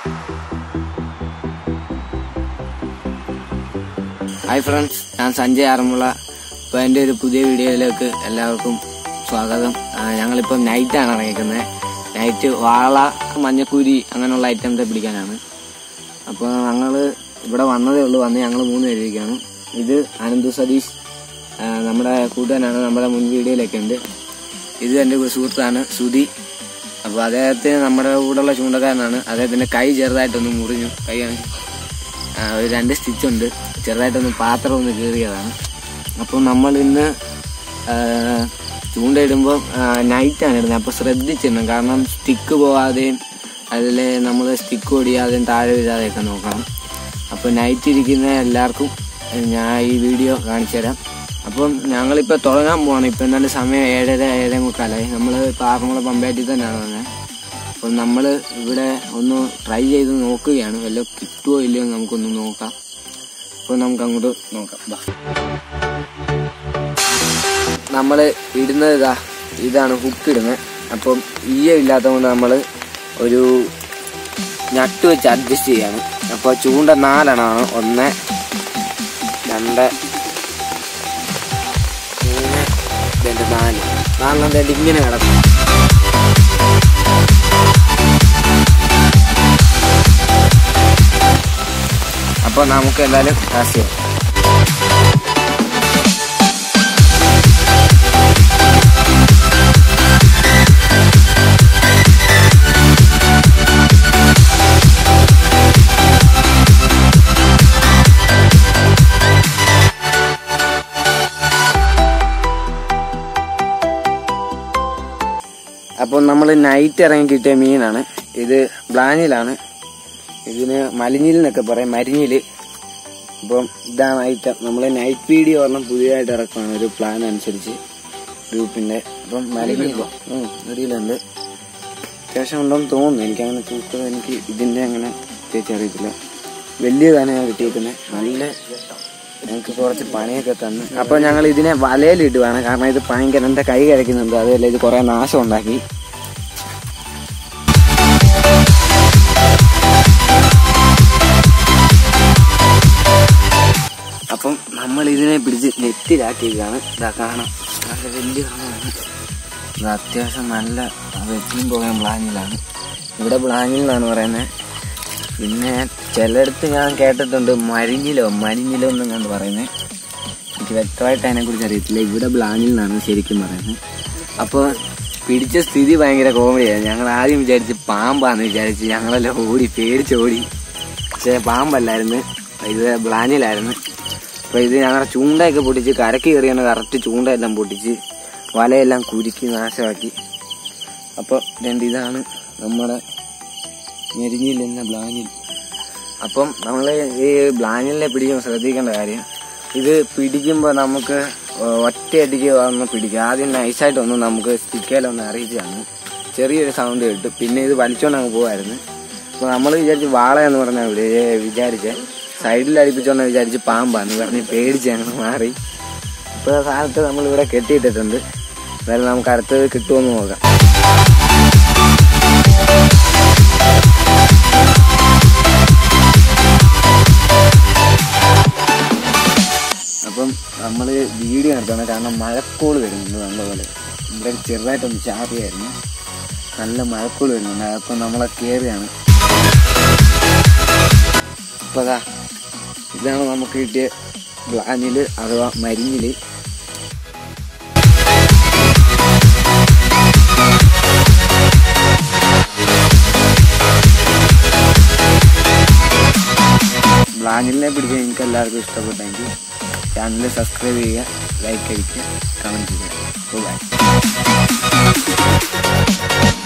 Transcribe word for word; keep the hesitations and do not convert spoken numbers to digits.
Hi friends, ഞാൻ സഞ്ജയ് ആറന്മുള. ഇപ്പോൾ എൻ്റെ ഒരു പുതിയ വീഡിയോയിലേക്ക് എല്ലാവർക്കും സ്വാഗതം. ഞങ്ങളിപ്പം നൈറ്റാണ് ഇറങ്ങിക്കുന്നത്. നൈറ്റ് വാള, മഞ്ഞക്കൂരി അങ്ങനെയുള്ള ഐറ്റംസ് പിടിക്കാനാണ്. അപ്പോൾ ഞങ്ങൾ ഇവിടെ വന്നതേ ഉള്ളൂ. വന്ന് ഞങ്ങൾ മൂന്ന് പേരിരിക്കുകയാണ്. ഇത് അനന്തു സതീഷ്, നമ്മുടെ കൂട്ടുകാരനാണ്, നമ്മുടെ മുൻ വീഡിയോയിലൊക്കെ ഉണ്ട്. ഇത് എൻ്റെ സുഹൃത്താണ് സുധി. അപ്പോൾ അദ്ദേഹത്തിന് നമ്മുടെ കൂടെയുള്ള ചൂണ്ടക്കാരനാണ്. അദ്ദേഹത്തിൻ്റെ കൈ ചെറുതായിട്ടൊന്ന് മുറിഞ്ഞു. കൈ ഒരു രണ്ട് സ്റ്റിച്ചുണ്ട്, ചെറുതായിട്ടൊന്ന് പാത്രം ഒന്ന് കീറിയതാണ്. അപ്പോൾ നമ്മൾ ഇന്ന് ചൂണ്ടയിടുമ്പോൾ നൈറ്റാണ് ഇടുന്നത്. അപ്പോൾ ശ്രദ്ധിച്ചിടണം, കാരണം സ്റ്റിക്ക് പോകാതെയും അതിൽ നമ്മൾ സ്റ്റിക്ക് ഒടിയാതെയും താഴെ വീഴാതെയൊക്കെ നോക്കണം. അപ്പോൾ നൈറ്റ് ഇരിക്കുന്ന എല്ലാവർക്കും ഞാൻ ഈ വീഡിയോ കാണിച്ചു തരാം. അപ്പം ഞങ്ങളിപ്പോൾ തുടങ്ങാൻ പോകണം. ഇപ്പം എന്തായാലും സമയം ഏഴര ഏഴേ മുക്കാലായി. നമ്മൾ ഇപ്പോൾ ആറന്മുള പമ്പയാറ്റിൽ തന്നെയാണ് വന്നത്. അപ്പം നമ്മൾ ഇവിടെ ഒന്ന് ട്രൈ ചെയ്ത് നോക്കുകയാണ്. വല്ലതും കിട്ടുമോ ഇല്ലയോ നമുക്കൊന്ന് നോക്കാം. അപ്പോൾ നമുക്ക് അങ്ങോട്ട് നോക്കാം. നമ്മൾ ഇടുന്നത് ഇതാ ഇതാണ് ഹുക്ക് ഇടുന്നത്. അപ്പം ഈയ ഇല്ലാത്തതുകൊണ്ട് നമ്മൾ ഒരു നട്ട് വെച്ച് അഡ്ജസ്റ്റ് ചെയ്യാണ്. അപ്പോൾ ചൂണ്ട നാലെണ്ണമാണ്. ഒന്ന്, രണ്ട്, മൂന്ന്, രണ്ട്, നാല് നാലെണ്ണം തേണ്ടി ഇങ്ങനെ കിടക്കും. അപ്പോൾ നമുക്ക് എന്തായാലും കാസ്റ്റ് ചെയ്യാം. അപ്പോൾ നമ്മൾ നൈറ്റ് ഇറങ്ങി കിട്ടിയ മീനാണ് ഇത്. ബ്ലാനിലാണ്. ഇതിന് മലിഞ്ഞിൽ എന്നൊക്കെ പറയും, മരിഞ്ഞില്. അപ്പം ഇതാണ് ഐറ്റം. നമ്മൾ നൈറ്റ് വീഡിയോ ഒരെണ്ണം പുതിയതായിട്ട് ഇറക്കുകയാണ് ഒരു പ്ലാൻ അനുസരിച്ച് ഗ്രൂപ്പിന്റെ. അപ്പം മലിഞ്ഞില്ല ഇതിലുണ്ട്, അത്യാവശ്യം ഉണ്ടെന്ന് തോന്നുന്നു. എനിക്കങ്ങനെ തൂക്കം എനിക്ക് ഇതിന്റെ അങ്ങനെ പ്രത്യേകിച്ച് അറിയത്തില്ല. വലിയതാണ് ഞാൻ കിട്ടിയിരിക്കുന്നത്. നല്ല ഞങ്ങൾക്ക് കുറച്ച് പണിയൊക്കെ തന്നു. അപ്പോൾ ഞങ്ങൾ ഇതിനെ വലയിലിടുവാണ്, കാരണം ഇത് ഭയങ്കര എൻ്റെ കൈ കഴിക്കുന്നുണ്ട്. അതുമല്ല ഇത് കുറേ നാശം ഉണ്ടാക്കി. അപ്പം നമ്മൾ ഇതിനെ പിടിച്ച് നെറ്റിലാക്കിയിരിക്കുകയാണ്. ഇതാ കാണാം, നല്ല വലിയ കാണാണ്. ഇത് അത്യാവശ്യം നല്ല വെറ്റിയും പോകാൻ ബ്ലാനിലാണ്. ഇവിടെ ബ്ലാനിലാണ് പറയുന്നത്. പിന്നെ ചിലയിടത്ത് ഞാൻ കേട്ടിട്ടുണ്ട് മരിഞ്ഞിലോ മരിഞ്ഞിലോ എന്നും കണ്ട് പറയുന്നത്. എനിക്ക് വ്യക്തമായിട്ട് അതിനെക്കുറിച്ച് അറിയത്തില്ല. ഇവിടെ ബ്ലാനിൽ നിന്നാണ് ശരിക്കും പറയുന്നത്. അപ്പോൾ പിടിച്ച സ്ഥിതി ഭയങ്കര കോമഡിയായിരുന്നു. ഞങ്ങൾ ആദ്യം വിചാരിച്ച് പാമ്പാന്ന് വിചാരിച്ച് ഞങ്ങളെല്ലാം ഓടി, പേടിച്ചോടി. പക്ഷേ പാമ്പല്ലായിരുന്നു, ഇത് ബ്ലാനിലായിരുന്നു. അപ്പോൾ ഇത് ഞങ്ങളുടെ ചൂണ്ടയൊക്കെ പൊട്ടിച്ച് കരക്ക് കയറിയാണ് കറക്റ്റ് ചൂണ്ടയെല്ലാം പൊട്ടിച്ച് വലയെല്ലാം കുരുക്കി നാശമാക്കി. അപ്പോൾ രണ്ട് ഇതാണ് നമ്മുടെ മെരിഞ്ഞിൽ എന്ന ബ്ലാനിൽ. അപ്പം നമ്മൾ ഈ ബ്ലാനിലിനെ പിടിക്കുമ്പോൾ ശ്രദ്ധിക്കേണ്ട കാര്യം, ഇത് പിടിക്കുമ്പോൾ നമുക്ക് ഒറ്റയടിക്ക് വന്ന് പിടിക്കുക. ആദ്യം നൈസായിട്ടൊന്ന് നമുക്ക് സ്റ്റിക്കേലൊന്ന് അറിയിച്ച് തന്നു. ചെറിയൊരു സൗണ്ട് കേട്ടു. പിന്നെ ഇത് വലിച്ചോണ്ട് അങ്ങ് പോകുമായിരുന്നു. അപ്പോൾ നമ്മൾ വിചാരിച്ച് വാളയെന്ന് പറഞ്ഞാൽ ഇവിടെ വിചാരിച്ച് സൈഡിൽ അടിപ്പിച്ചോണ്ട് വിചാരിച്ച് പാമ്പാന്ന് പറഞ്ഞ് പേടിച്ച് ഞങ്ങൾ മാറി. ഇപ്പോൾ കാലത്ത് നമ്മളിവിടെ കെട്ടിയിട്ടിട്ടുണ്ട്. എന്തായാലും നമുക്ക് അടുത്തത് കിട്ടുമെന്ന് നോക്കാം. അപ്പം നമ്മൾ വീഡിയോ നടത്തണം, കാരണം മഴക്കോള് വരുന്നുണ്ട് നല്ലപോലെ. ഇവിടെ ചെറുതായിട്ടൊന്ന് ചാറിയായിരുന്നു, നല്ല മഴക്കോള് വരുന്നുണ്ട്. അപ്പം നമ്മളെ കയറിയാണ്. അപ്പോൾ അതാ ഇതാണ് നമുക്ക് കിട്ടിയ ബ്ലാനിൽ അഥവാ മരിഞ്ഞിൽ. ബ്ലാനിലിനെ പിടിക്കാൻ എനിക്ക് എല്ലാവർക്കും ഇഷ്ടപ്പെട്ടെങ്കിൽ ചാനൽ സബ്സ്ക്രൈബ് ചെയ്യുക, ലൈക്ക് അടിക്കുക, കമൻറ്റ് ചെയ്യുക. ബൈ.